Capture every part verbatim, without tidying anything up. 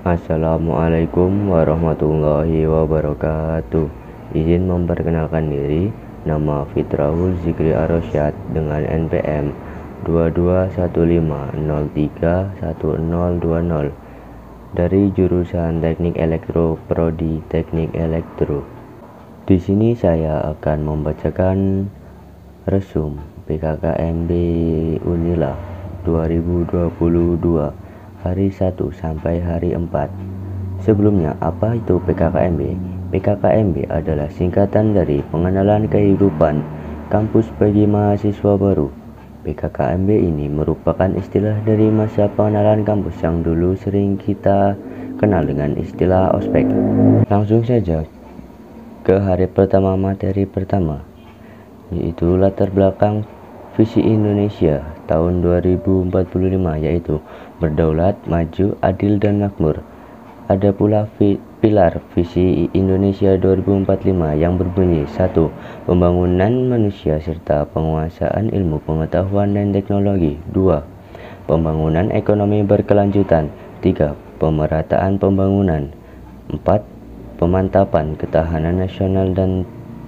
Assalamualaikum warahmatullahi wabarakatuh. Izin memperkenalkan diri, nama Fitrahul Zikri Arsyad dengan N P M dua dua satu lima nol tiga satu nol dua nol dari jurusan Teknik Elektro Prodi Teknik Elektro. Di sini saya akan membacakan resum P K K M B Unila dua ribu dua puluh dua hari satu sampai hari empat. Sebelumnya, apa itu P K K M B? P K K M B adalah singkatan dari Pengenalan Kehidupan Kampus bagi Mahasiswa Baru. P K K M B ini merupakan istilah dari masa pengenalan kampus yang dulu sering kita kenal dengan istilah ospek. Langsung saja ke hari pertama materi pertama, yaitu latar belakang visi Indonesia tahun dua ribu empat puluh lima, yaitu berdaulat, maju, adil, dan makmur. Ada pula vi pilar visi Indonesia dua ribu empat puluh lima yang berbunyi satu. Pembangunan manusia serta penguasaan ilmu pengetahuan dan teknologi. Dua. Pembangunan ekonomi berkelanjutan. Tiga. Pemerataan pembangunan. Empat. Pemantapan ketahanan nasional dan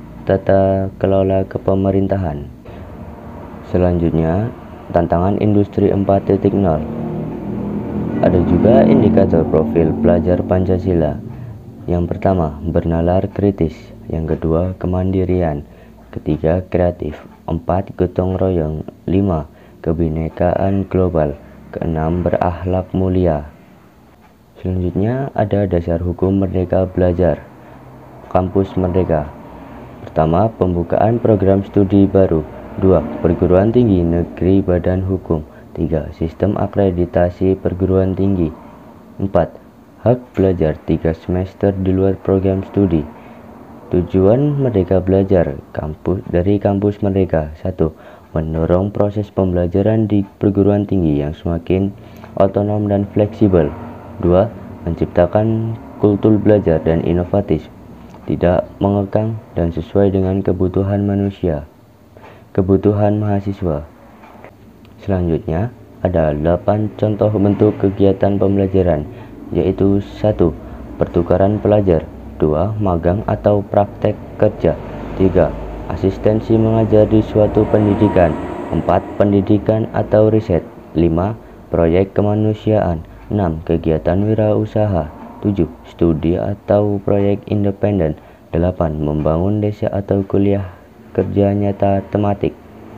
tata kelola kepemerintahan. Selanjutnya, tantangan industri empat titik nol. Ada juga indikator profil pelajar Pancasila. Yang pertama, bernalar kritis. Yang kedua, kemandirian. Ketiga, kreatif. Empat, gotong royong. Lima, kebinekaan global. Keenam, berakhlak mulia. Selanjutnya, ada dasar hukum Merdeka Belajar. Kampus Merdeka. Pertama, pembukaan program studi baru. Dua. Perguruan tinggi negeri badan hukum. Tiga. Sistem akreditasi perguruan tinggi. Empat. Hak belajar tiga semester di luar program studi. Tujuan Merdeka Belajar kampus dari kampus Merdeka. Satu. Mendorong proses pembelajaran di perguruan tinggi yang semakin otonom dan fleksibel. Dua. Menciptakan kultur belajar dan inovatif, tidak mengekang dan sesuai dengan kebutuhan manusia. Kebutuhan mahasiswa. Selanjutnya, ada delapan contoh bentuk kegiatan pembelajaran, yaitu satu. Pertukaran pelajar. Dua. Magang atau praktek kerja. Tiga. Asistensi mengajar di suatu pendidikan. Empat. Pendidikan atau riset. Lima. Proyek kemanusiaan. Enam. Kegiatan wirausaha. Tujuh. Studi atau proyek independen. Delapan. Membangun desa atau kuliah kerja nyata tematik.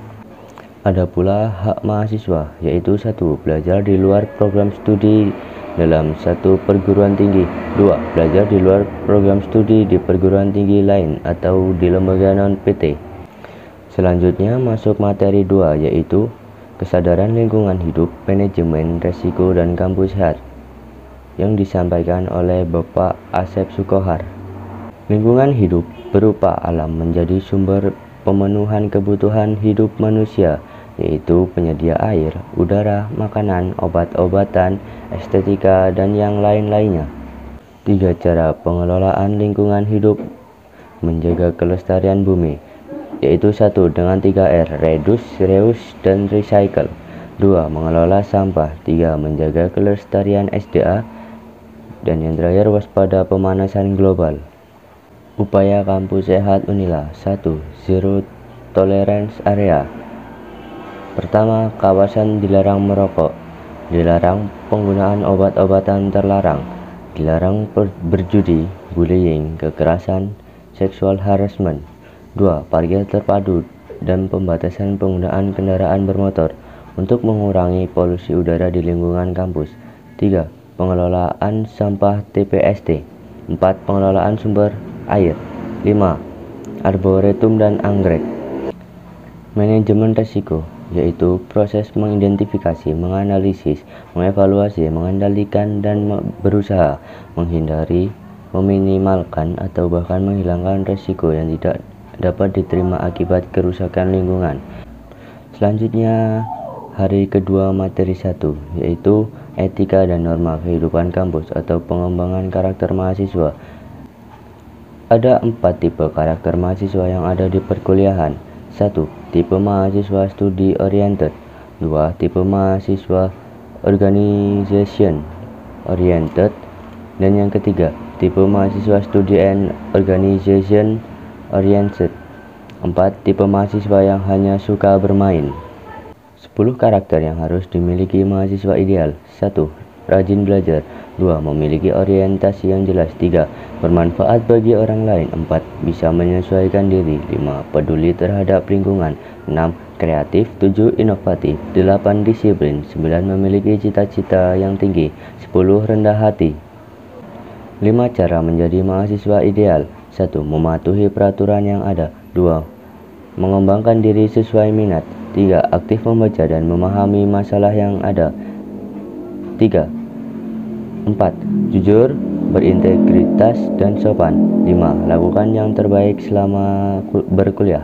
Ada pula hak mahasiswa, yaitu satu. Belajar di luar program studi dalam satu perguruan tinggi. Dua. Belajar di luar program studi di perguruan tinggi lain atau di lembaga non-P T. Selanjutnya masuk materi dua, yaitu kesadaran lingkungan hidup, manajemen resiko, dan kampus sehat, yang disampaikan oleh Bapak Asep Sukohar. Lingkungan hidup berupa alam menjadi sumber pemenuhan kebutuhan hidup manusia, yaitu penyedia air, udara, makanan, obat-obatan, estetika, dan yang lain-lainnya. Tiga cara pengelolaan lingkungan hidup menjaga kelestarian bumi, yaitu satu. Dengan tiga R, reduce, reuse, dan recycle. Dua. Mengelola sampah. Tiga. Menjaga kelestarian S D A. Dan yang terakhir, waspada pemanasan global. Upaya kampus sehat Unila. Satu. Zero tolerance area. Pertama, kawasan dilarang merokok, dilarang penggunaan obat-obatan terlarang, dilarang berjudi, bullying, kekerasan, seksual harassment. Dua. Parkir terpadu dan pembatasan penggunaan kendaraan bermotor untuk mengurangi polusi udara di lingkungan kampus. Tiga. Pengelolaan sampah T P S T. Empat. Pengelolaan sumber air. Lima. Arboretum dan anggrek. Manajemen risiko, yaitu proses mengidentifikasi, menganalisis, mengevaluasi, mengendalikan, dan berusaha menghindari, meminimalkan, atau bahkan menghilangkan risiko yang tidak dapat diterima akibat kerusakan lingkungan. Selanjutnya, hari kedua materi satu, yaitu etika dan norma kehidupan kampus atau pengembangan karakter mahasiswa. Ada empat tipe karakter mahasiswa yang ada di perkuliahan. Satu. Tipe mahasiswa studi oriented. Dua. Tipe mahasiswa organization oriented. Dan yang ketiga, tipe mahasiswa Study and Organization Oriented. Empat. Tipe mahasiswa yang hanya suka bermain. sepuluh karakter yang harus dimiliki mahasiswa ideal. Satu. Rajin belajar. Dua. Memiliki orientasi yang jelas. Tiga. Bermanfaat bagi orang lain. Empat. Bisa menyesuaikan diri. Lima. Peduli terhadap lingkungan. Enam. Kreatif. Tujuh. Inovatif. Delapan. Disiplin. Sembilan. Memiliki cita-cita yang tinggi. Sepuluh. Rendah hati. Lima cara menjadi mahasiswa ideal. Satu. Mematuhi peraturan yang ada. Dua. Mengembangkan diri sesuai minat. Tiga. Aktif membaca dan memahami masalah yang ada. Tiga. Empat. Jujur, berintegritas, dan sopan. Lima. Lakukan yang terbaik selama berkuliah.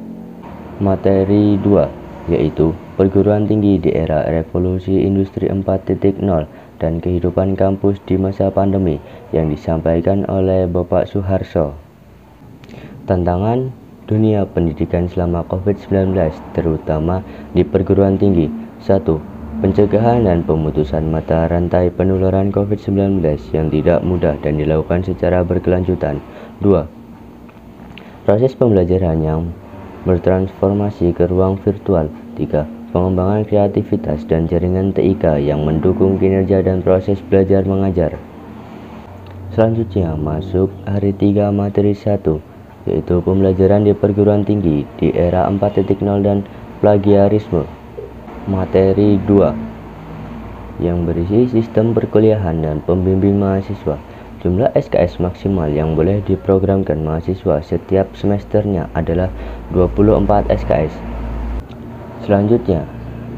Materi dua, yaitu perguruan tinggi di era revolusi industri empat titik nol dan kehidupan kampus di masa pandemi, yang disampaikan oleh Bapak Suharso. Tantangan dunia pendidikan selama covid sembilan belas, terutama di perguruan tinggi. Satu. Pencegahan dan pemutusan mata rantai penularan covid sembilan belas yang tidak mudah dan dilakukan secara berkelanjutan. Dua. Proses pembelajaran yang bertransformasi ke ruang virtual. Tiga. Pengembangan kreativitas dan jaringan T I K yang mendukung kinerja dan proses belajar mengajar. Selanjutnya masuk hari tiga materi satu, yaitu pembelajaran di perguruan tinggi di era empat titik nol dan plagiarisme. Materi dua, yang berisi sistem perkuliahan dan pembimbing mahasiswa. Jumlah S K S maksimal yang boleh diprogramkan mahasiswa setiap semesternya adalah dua puluh empat S K S. Selanjutnya,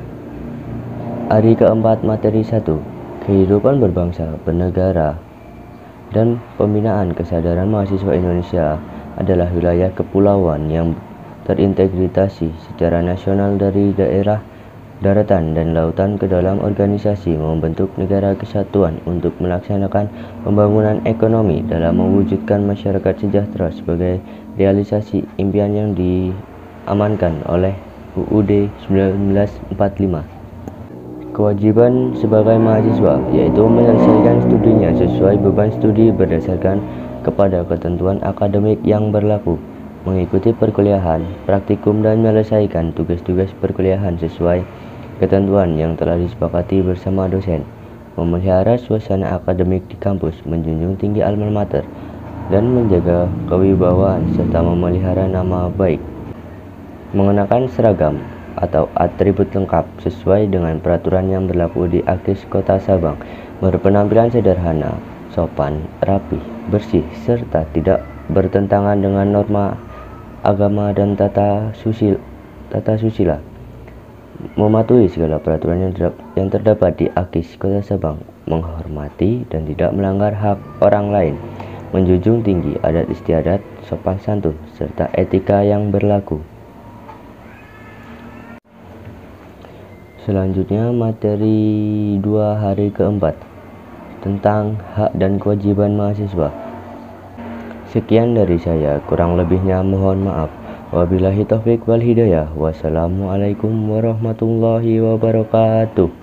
hari keempat materi satu, kehidupan berbangsa, bernegara, dan pembinaan kesadaran mahasiswa Indonesia adalah wilayah kepulauan yang terintegrasi secara nasional dari daerah, daratan, dan lautan ke dalam organisasi membentuk negara kesatuan untuk melaksanakan pembangunan ekonomi dalam mewujudkan masyarakat sejahtera sebagai realisasi impian yang diamankan oleh U U D seribu sembilan ratus empat puluh lima. Kewajiban sebagai mahasiswa yaitu menyelesaikan studinya sesuai beban studi berdasarkan kepada ketentuan akademik yang berlaku, mengikuti perkuliahan, praktikum, dan menyelesaikan tugas-tugas perkuliahan sesuai ketentuan yang telah disepakati bersama dosen, memelihara suasana akademik di kampus, menjunjung tinggi alma mater, dan menjaga kewibawaan serta memelihara nama baik, mengenakan seragam atau atribut lengkap sesuai dengan peraturan yang berlaku di Aktis Kota Sabang, berpenampilan sederhana, sopan, rapi, bersih, serta tidak bertentangan dengan norma agama dan tata susil, tata susila, mematuhi segala peraturan yang, yang terdapat di Aktis Kota Sabang, menghormati dan tidak melanggar hak orang lain, menjunjung tinggi adat istiadat, sopan santun, serta etika yang berlaku. Selanjutnya materi dua hari keempat, tentang hak dan kewajiban mahasiswa. Sekian dari saya, kurang lebihnya mohon maaf. Wabillahi taufik wal hidayah. Wassalamualaikum warahmatullahi wabarakatuh.